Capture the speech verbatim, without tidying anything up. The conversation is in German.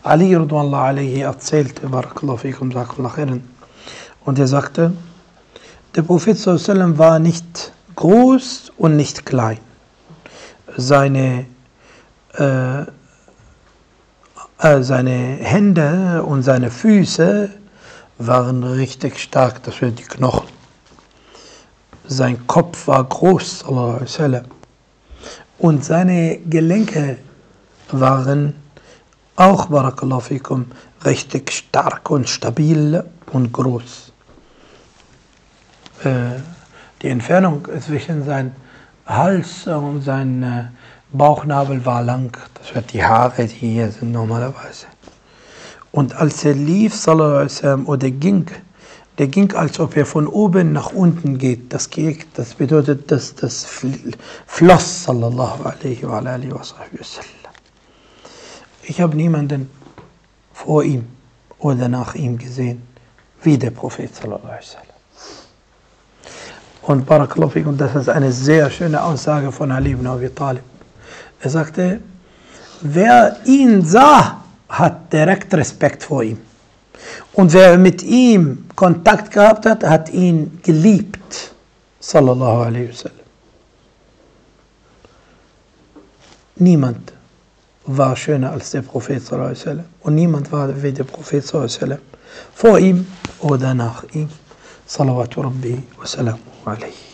Ali radhiyallahu alayhi erzählte, barakallahu fikum, jazakallahu khairan, und er sagte, der Prophet sallallahu alaihi wasallam war nicht groß und nicht klein. Seine, äh, äh, seine Hände und seine Füße waren richtig stark, das sind die Knochen. Sein Kopf war groß, sallallahu alaihi wasallam, und seine Gelenke waren auch, barakallahu fikum, richtig stark und stabil und groß. Äh, die Entfernung zwischen seinem Hals und seinem Bauchnabel war lang. Das sind die Haare, die hier sind normalerweise. Und als er lief, sallallahu alaihi wasallam, oder ging, der ging, als ob er von oben nach unten geht. Das, geht, das bedeutet, dass das floss, sallallahu alaihi wa alihi wa sallam. Ich habe niemanden vor ihm oder nach ihm gesehen, wie der Prophet sallallahu alaihi wasallam. Und barakallahu fikum, das ist eine sehr schöne Aussage von Ali ibn Abi Talib. Er sagte, wer ihn sah, hat direkt Respekt vor ihm. Und wer mit ihm Kontakt gehabt hat, hat ihn geliebt. Sallallahu alaihi wasallam. Niemand war schöner als der Prophet sallallahu alaihi wasallam. Und niemand war wie der Prophet sallallahu alaihi wasallam. Vor ihm oder nach ihm. Salawatu Rabbi wa salamu alaihi.